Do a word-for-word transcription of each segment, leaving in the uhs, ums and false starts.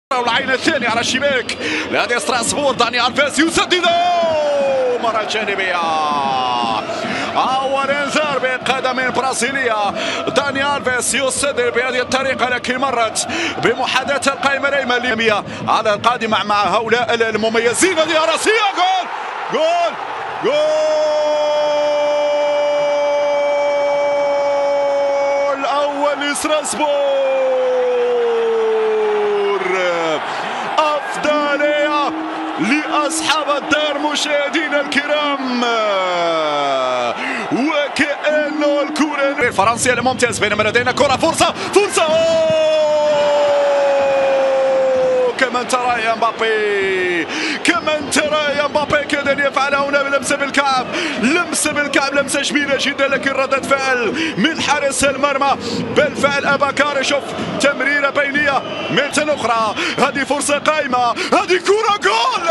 والعين الثانية على الشباك لنادي ستراسبور. داني ألفيس يسدد مرة جانبية. أول انذار بقدم برازيلية. داني ألفيس يسدد بهذه الطريقة، لكن مرت بمحاذاة القائمة الأيمنية على القادمة مع هؤلاء المميزين. هذه راسية. جول جول جول أول لستراسبور. أفضلية لأصحاب الدار مشاهدينا الكرام، وكأنه الكرة الفرنسية الممتاز، بينما لدينا كرة فرصة فرصة كمان ترى يا مبابي، كمان ترى يا مبابي كاد ان يفعل هنا بلمسه بالكعب، لمسه بالكعب، لمسه جميله جدا، لكن ردة فعل من حارس المرمى بالفعل أباكار. شوف تمريره بينيه مرة اخرى، هذه فرصه قائمه، هذه كره جول.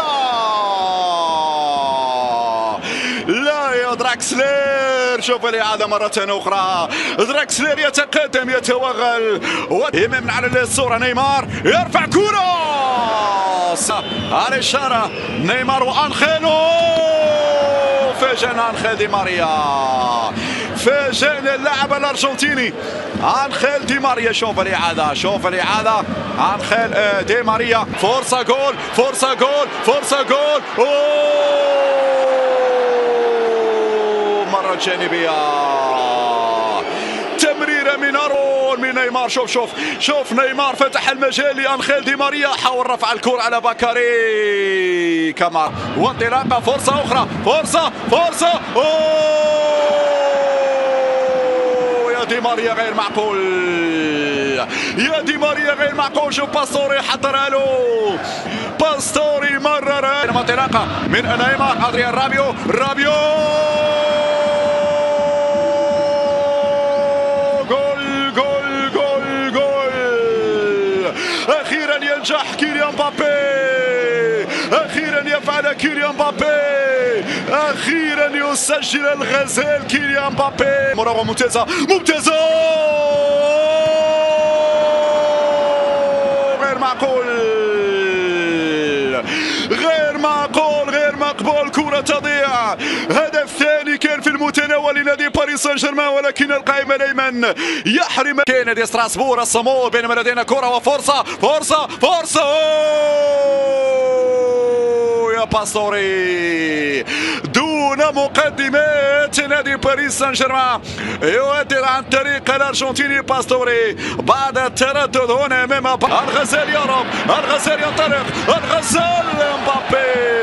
لا يا دراكسلير، شوف الإعادة مرة أخرى. دراكسلير يتقدم يتوغل ويمن على الصورة. نيمار يرفع كرة على الإشارة. نيمار وأنخيلو فاجأنا أنخيل دي ماريا، فاجأنا اللاعب الأرجنتيني أنخيل دي ماريا. شوف الإعادة، شوف الإعادة. أنخيل دي ماريا، فرصة جول، فرصة جول، فرصة جول. أوه مرة جانبية، تمريرة من أرون من نيمار. شوف شوف شوف نيمار فتح المجال لأنخيل دي ماريا، حاول رفع الكرة على باكاري كمان، وانطلاقة. فرصة أخرى، فرصة فرصة. أوه يا دي ماريا غير معقول، يا دي ماريا غير معقول. شوف باستوري حضرها له، باستوري مرر. انطلاقة من نيمار. أدريان رابيو، رابيو أخيرا ينجح كيليان مبابي، أخيرا يفعل كيليان مبابي، أخيرا يسجل الغزال كيليان مبابي. مراوغة ممتازة ممتازة، غير معقول، غير معقول، غير مقبول. كرة تضيع. هدف ثاني كان في المتناول لنادي باريس سان جيرمان، ولكن القائم الايمن يحرم كان نادي ستراسبور الصمود. بينما لدينا كرة وفرصة فرصة فرصة. أوه يا باستوري، دون مقدمات نادي باريس سان جيرمان يؤدي عن طريق الارجنتيني باستوري بعد التردد هنا امام الغزال. يهرب الغزال، ينطلق الغزال. مبابي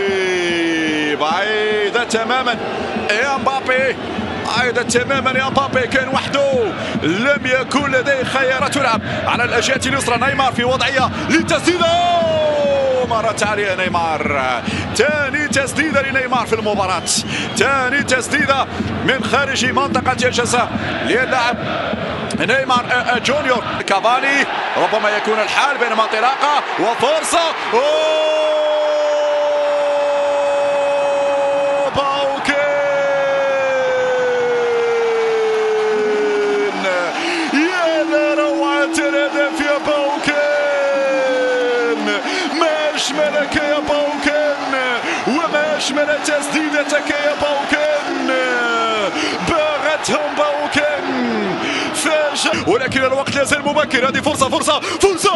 بعيدة تماما يا مبابي، بعيدة تماما يا مبابي، كان وحده، لم يكن لديه خيارات. تلعب على الجهة اليسرى. نيمار في وضعية للتسديد، مرت عليه نيمار. ثاني تسديدة لنيمار في المباراة، ثاني تسديدة من خارج منطقة الجزاء للاعب نيمار جونيور. كافاني ربما يكون الحال، بينما انطلاقة وفرصة. أوه الهدف يا باوكن، ما أجملك يا باوكن، وما أجمل تسديدتك يا باوكن. باغتهم باوكن، فاجأ، ولكن الوقت لازال مبكر. هذه فرصة فرصة فرصة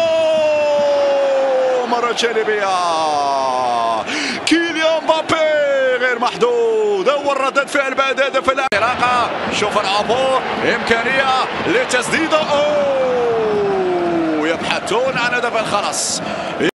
مرة جانبية. كيليان مبابي غير محدود، أول ردة فعل بعد هدف الانطلاقة. شوف العبور، إمكانية للتسديدة. أوه يبحثون عن هدف الخلاص.